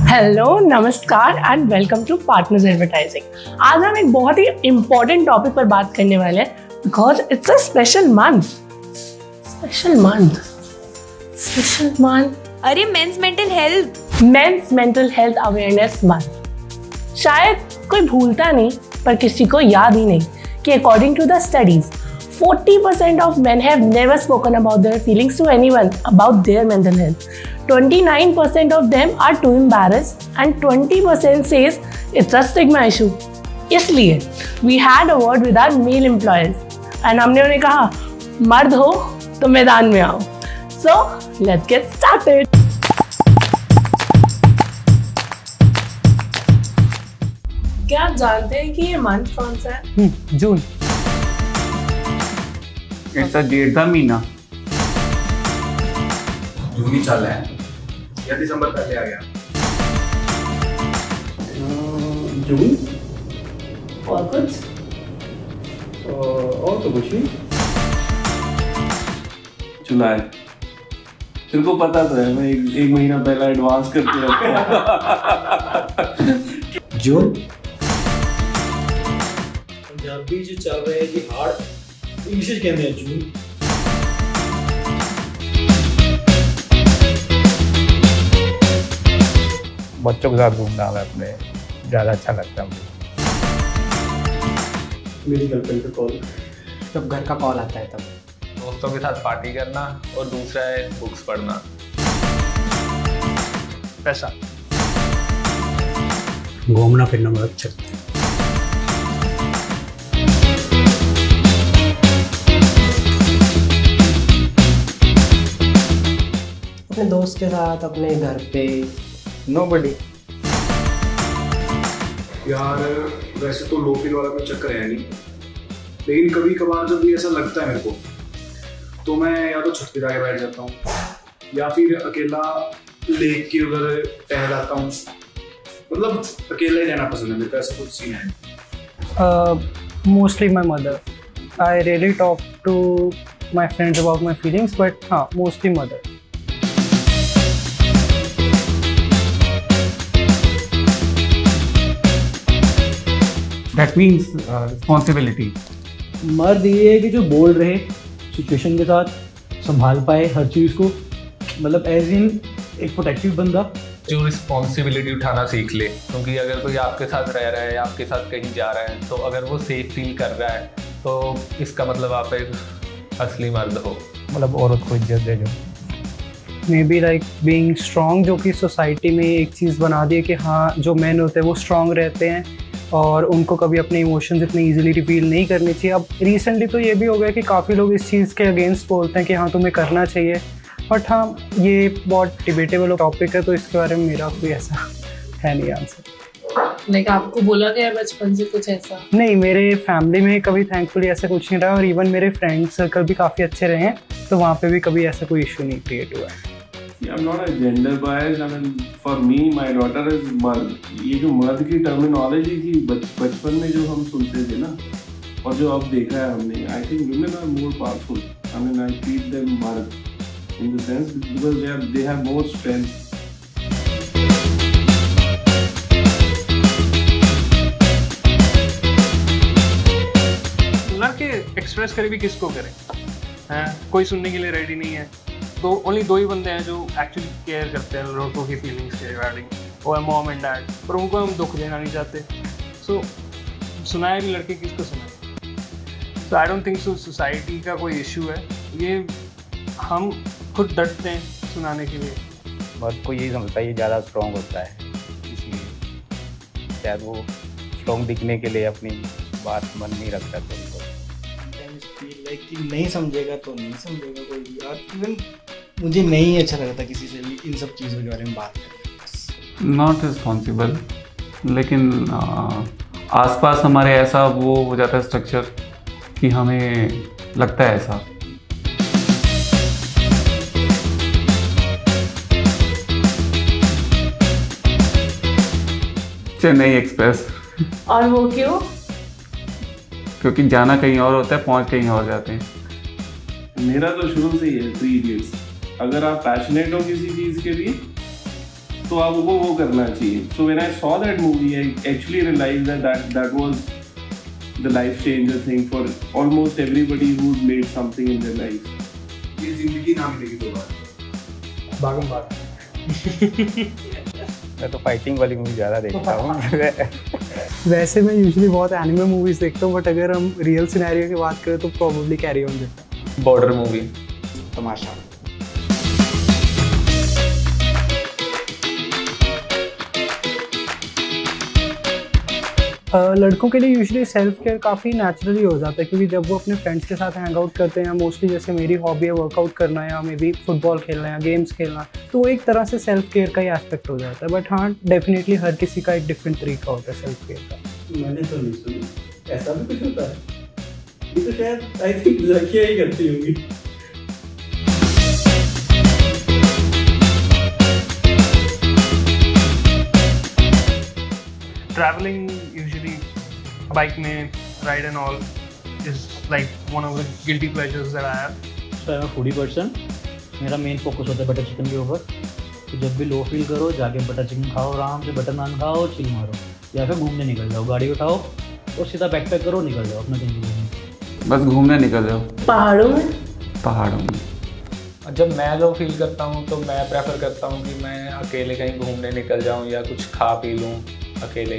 Hello, नमस्कार and welcome to partners advertising. आज हम एक बहुत ही इम्पोर्टेंट टॉपिक पर बात करने वाले हैं because it's a special month. अरे men's mental health awareness month. शायद कोई भूलता नहीं पर किसी को याद ही नहीं कि according to the studies 40% of men have never spoken about their feelings to anyone about their mental health. 29% of them are too embarrassed and 20% says it's a stigma issue. इसलिए we had a word with our male employees and हमने उन्हें कहा मर्द हो तो मैदान में आओ। So let's get started. क्या आप जानते हैं कि ये मंथ कौन सा है? जून। ऐसा डेढ़ था महीना। जून ही चल रहा है या दिसंबर पहले आ गया? जून और कुछ और तो कुछ नहीं। जुलाई। तेरे को पता तो है, मैं एक महीना पहले एडवांस करके रखता हूँ। जून। पंजाबी जो चल रहे हैं कि हार्ड इंग्लिश कहते हैं जून। बच्चों के साथ घूमना हमें अपने ज़्यादा अच्छा लगता है मुझे। मेरी गर्लफ्रेंड का कॉल, जब घर का कॉल आता है तब। दोस्तों के साथ पार्टी करना और दूसरा है बुक्स पढ़ना। पैसा। घूमना फिरना बहुत अच्छा लगता है। अपने दोस्त के साथ, अपने घर पे। नोबडी। यार वैसे तो लो फील वाला कोई चक्कर है नहीं, लेकिन कभी कभार जब भी ऐसा लगता है मेरे को तो मैं या तो छत पे जाके बैठ जाता हूँ या फिर अकेला लेक के उधर टहलाता हूँ। मतलब अकेला ही रहना पसंद है मेरे को, ऐसा कुछ सीन है। Mostly my mother. I really talk to my friends about my feelings, but हाँ mostly mother. That means responsibility. मर्द ये है कि जो बोल रहे सिचुएशन के साथ संभाल पाए हर चीज़ को, मतलब एज इन एक प्रोटेक्टिव बंदा जो रिस्पॉन्सिबिलिटी उठाना सीख ले, क्योंकि अगर कोई आपके साथ रह रहा है या आपके साथ कहीं जा रहा है तो अगर वो सेफ फील कर रहा है तो इसका मतलब आप एक असली मर्द हो। मतलब औरत को इज्जत दे जो। May be like being strong, जो कि सोसाइटी में एक चीज़ बना दी है कि हाँ जो मैन होते हैं वो स्ट्रॉन्ग रहते हैं और उनको कभी अपने इमोशंस इतने इजीली रिवील नहीं करनी चाहिए। अब रिसेंटली तो ये भी हो गया कि काफ़ी लोग इस चीज़ के अगेंस्ट बोलते हैं कि हाँ तुम्हें करना चाहिए, बट हाँ ये बहुत डिबेटेबल टॉपिक है तो इसके बारे में मेरा कोई ऐसा है नहीं आंसर। लाइक आपको बोला गया बचपन से कुछ ऐसा? नहीं, मेरे फैमिली में कभी थैंकफुली ऐसा कुछ नहीं रहा और इवन मेरे फ्रेंड सर्कल भी काफ़ी अच्छे रहे हैं तो वहाँ पे भी कभी ऐसा कोई इशू नहीं क्रिएट हुआ है। I'm not a gender bias. I mean, for me, my daughter is मर्द। ये जो मर्द की टर्मिनोलॉजी थी बचपन में जो हम सुनते थे ना और जो अब देखा है हमने, I think women are more powerful. I mean, I treat them मर्द in the sense because they have more strength. लड़के एक्सप्रेस करे भी किसको करें, हैं कोई सुनने के लिए रेडी नहीं है। तो ओनली दो ही बंदे हैं जो एक्चुअली केयर करते हैं लड़कों की फीलिंग्स के रिगार्डिंग, वो है मॉम एंड डैड, पर उनको हम दुख देना नहीं चाहते। सो सुनाए भी लड़के किसको सुनाए। So I don't think so society का कोई इशू है, ये हम खुद डरते हैं सुनाने के लिए। मर्द को यही समझता है ये ज़्यादा स्ट्रॉन्ग होता है, इसलिए शायद वो स्ट्रॉन्ग दिखने के लिए अपनी बात मन नहीं रखता। तो उनको कि नहीं समझेगा तो नहीं समझेगा कोई भी। और इवन मुझे नहीं अच्छा लगता किसी से भी इन सब चीज़ों के बारे में बात करना। नॉट रिस्पॉन्सिबल, लेकिन आसपास हमारे ऐसा वो हो जाता है स्ट्रक्चर कि हमें लगता है ऐसा। चेन्नई एक्सप्रेस। और वो क्यों? क्योंकि जाना कहीं और होता है, पहुंच कहीं और जाते हैं। मेरा तो शुरू से ही है 3 इडियट्स। अगर आप पैशनेट हो किसी चीज़ के लिए तो अब वो करना चाहिए. So when I saw that movie, I actually realized that was the life changer thing for almost everybody who made something in their life. ये जिंदगी ना मिलेगी दोबारा. भागम भाग. मैं तो फाइटिंग वाली मूवी ज़्यादा देखता हूँ. वैसे मैं यूजुअली बहुत एनिमे मूवीज देखता हूँ, बट अगर हम रियल सिनेरियो की बात करें तो प्रोबेबली कैरी ऑन देखता हूँ. Border movie. तमाशा. लड़कों के लिए यूजुअली सेल्फ केयर काफ़ी नेचुरली हो जाता है, क्योंकि जब वो अपने फ्रेंड्स के साथ हैंग आउट करते हैं, मोस्टली जैसे मेरी हॉबी है वर्कआउट करना या मे बी फुटबॉल खेलना या गेम्स खेलना, तो वो एक तरह से सेल्फ केयर का ही एस्पेक्ट हो जाता है. बट हाँ, डेफिनेटली हर किसी का एक डिफरेंट तरीका होता है सेल्फ केयर का. मैंने तो नहीं सुनी, ऐसा भी कुछ होता है? ये तो शायद आई थिंक लड़कियाँ ही करती होंगी. Traveling usually, bike में ride and all is like one of the guilty pleasures that I have. So I'm a foodie person. मेरा मेन फोकस होता है बटर चिकन के ऊपर. तो जब भी लो फील करो जाके बटर चिकन खाओ, आराम से बटर नान खाओ, चिल मारो, या फिर घूमने निकल जाओ. गाड़ी उठाओ और सीधा बैकपैक करो, निकल जाओ अपना कहीं घूमने. बस घूमने निकल जाओ. पहाड़ों में. पहाड़ों में. जब मैं लो फील करता हूँ तो मैं प्रेफर करता हूँ कि मैं अकेले कहीं घूमने निकल जाऊँ या कुछ खा पी लूँ अकेले.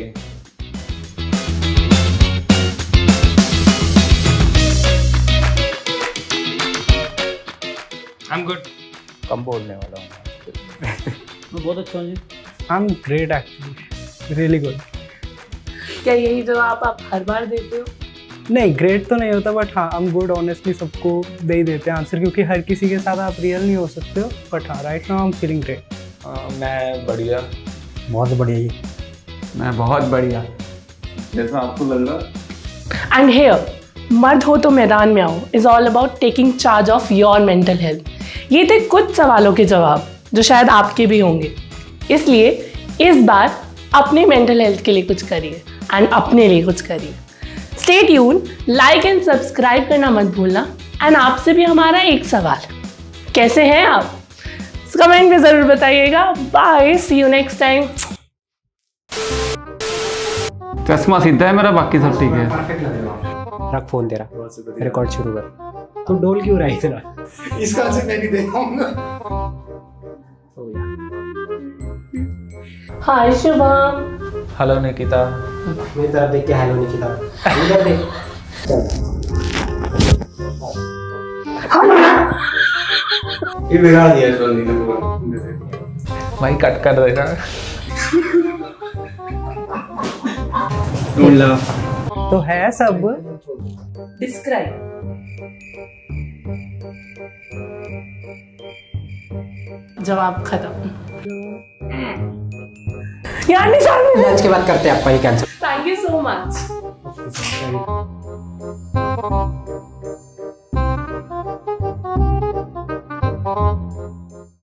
I'm good. कम बोलने वाला हूँ. मैं बहुत अच्छा हूँ जी. I'm great actually, really good. क्या यही जवाब आप हर बार देते हो? नहीं, ग्रेट तो नहीं होता, बट हाँ I'm good. ऑनेस्टली सबको दे ही देते हैं आंसर, क्योंकि हर किसी के साथ आप रियल नहीं हो सकते हो. बट हाँ, right now I'm feeling great. मैं बढ़िया. बहुत बढ़िया जी. मैं बहुत बढ़िया. जैसा आपको लग रहा. एंड हियर, मर्द हो तो मैदान में आओ is all about taking charge of your mental health. ये थे कुछ सवालों के जवाब जो शायद आपके भी होंगे. इसलिए इस बार अपने मेंटल हेल्थ के लिए कुछ करिए एंड अपने लिए कुछ करिए. Stay tune, like and subscribe करना मत भूलना. एंड आपसे भी हमारा एक सवाल, कैसे हैं आप? कमेंट में जरूर बताइएगा. Bye, see you next time. चश्मा सीधा है मेरा, बाकी सब ठीक है. परफेक्ट लगेगा. रख फोन तेरा, रिकॉर्ड शुरू कर. तू डोल क्यों रहा है इतना? इसका आंसर मैं नहीं दे पाऊंगा. हाय शुभम. हेलो निकिता. मेरी तरफ देख के हेलो निकिता. इधर देख. ये बिगाड़ दिया सोनी ने पूरा. भाई कट कर देगा. तो है सब. डिस्क्राइब. जवाब खत्म. यार निशान. लंच के बाद करते हैं आपका ये cancel. Thank you so much.